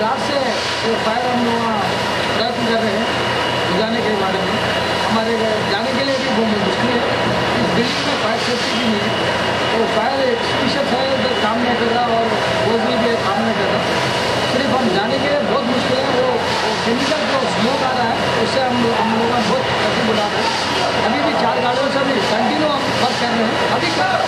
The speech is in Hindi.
रात से वो फायर हम लोग प्रयत्न कर रहे हैं बुझाने के बारे में। हमारे जाने के लिए भी बहुत मुश्किल है, इस बिल्डिंग में फायर सेफ्टी भी नहीं है। तो फायर एक्सटिंग्विशर है उधर काम नहीं कर रहा और ओजली भी काम नहीं कर रहा। सिर्फ हम जाने के लिए बहुत मुश्किल है। वो केमिकल जो स्मोक आ रहा है उससे हम लोग बहुत तकलीफ उठा रहे हैं। अभी भी 4 गाड़ियों से भी कंटिन्यू हम वर्क कर रहे हैं। अभी